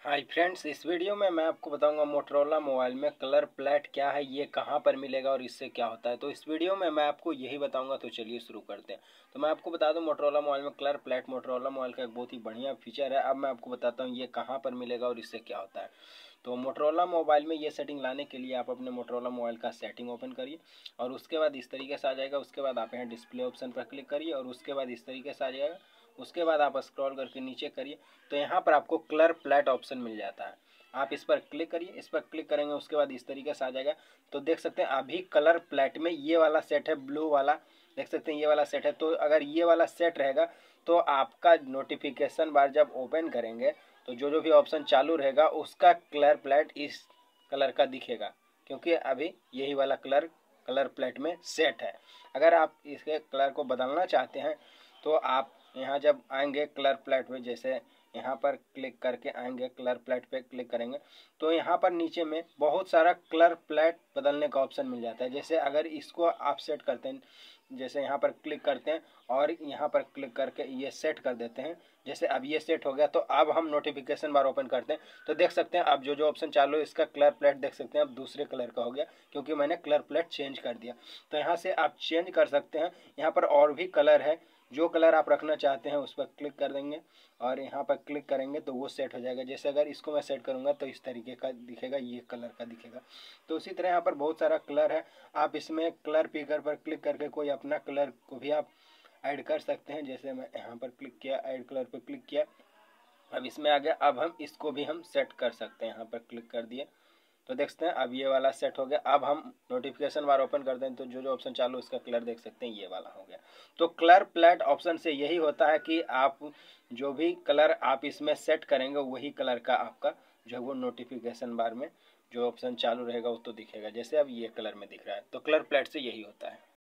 Hi friends, इस video में मैं आपको बताऊंगा मोटरोला मोबाइल में कलर प्लेट क्या है, ये कहां पर मिलेगा और इससे क्या होता है। तो इस वीडियो में मैं आपको यही बताऊंगा। तो चलिए शुरू करते हैं। तो मैं आपको बता दूं, मोटरोला मोबाइल में कलर प्लेट मोटरोला मोबाइल का एक बहुत ही बढ़िया फीचर है। अब मैं आपको बताता हूँ ये कहाँ पर मिलेगा और इससे क्या होता है। तो मोटरोला मोबाइल में ये सेटिंग लाने के लिए आप अपने मोटरोला मोबाइल का सेटिंग ओपन करिए और उसके बाद इस तरीके से आ जाएगा। उसके बाद आप यहाँ डिस्प्ले ऑप्शन पर क्लिक करिए और उसके बाद इस तरीके से आ जाएगा। उसके बाद आप स्क्रॉल करके नीचे करिए तो यहाँ पर आपको कलर प्लेट ऑप्शन मिल जाता है। आप इस पर क्लिक करिए। इस पर क्लिक करेंगे उसके बाद इस तरीके से आ जाएगा। तो देख सकते हैं अभी कलर प्लेट में ये वाला सेट है, ब्लू वाला। देख सकते हैं ये वाला सेट है। तो अगर ये वाला सेट रहेगा तो आपका नोटिफिकेशन बार जब ओपन करेंगे तो जो जो भी ऑप्शन चालू रहेगा उसका कलर प्लेट इस कलर का दिखेगा, क्योंकि अभी यही वाला कलर कलर प्लेट में सेट है। अगर आप इसके कलर को बदलना चाहते हैं तो आप यहाँ जब आएंगे कलर प्लेट में, जैसे यहाँ पर क्लिक करके आएंगे, कलर प्लेट पे क्लिक करेंगे तो यहाँ पर नीचे में बहुत सारा कलर प्लेट बदलने का ऑप्शन मिल जाता है। जैसे अगर इसको आप सेट करते हैं, जैसे यहाँ पर क्लिक करते हैं और यहाँ पर क्लिक करके ये सेट कर देते हैं। जैसे अब ये सेट हो गया तो अब हम नोटिफिकेशन बार ओपन करते हैं तो देख सकते हैं अब जो जो ऑप्शन चालू है इसका कलर प्लेट देख सकते हैं अब दूसरे कलर का हो गया, क्योंकि मैंने कलर प्लेट चेंज कर दिया। तो यहाँ से आप चेंज कर सकते हैं। यहाँ पर और भी कलर है, जो कलर आप रखना चाहते हैं उस पर क्लिक कर देंगे और यहाँ पर क्लिक करेंगे तो वो सेट हो जाएगा। जैसे अगर इसको मैं सेट करूँगा तो इस तरीके का दिखेगा, ये कलर का दिखेगा। तो उसी तरह यहाँ पर बहुत सारा कलर है। आप इसमें कलर पिकर पर क्लिक करके कोई अपना कलर को भी आप ऐड कर सकते हैं। जैसे मैं यहाँ पर क्लिक किया, ऐड कलर पर क्लिक किया, अब इसमें आ गया। अब हम इसको भी हम सेट कर सकते हैं। यहाँ पर क्लिक कर दिए तो देखते हैं अब ये वाला सेट हो गया। अब हम नोटिफिकेशन बार ओपन करते हैं तो जो जो ऑप्शन चालू उसका कलर देख सकते हैं, ये वाला हो गया। तो कलर प्लेट ऑप्शन से यही होता है कि आप जो भी कलर आप इसमें सेट करेंगे वही कलर का आपका जो है वो नोटिफिकेशन बार में जो ऑप्शन चालू रहेगा वो तो दिखेगा। जैसे अब ये कलर में दिख रहा है, तो कलर प्लेट से यही होता है।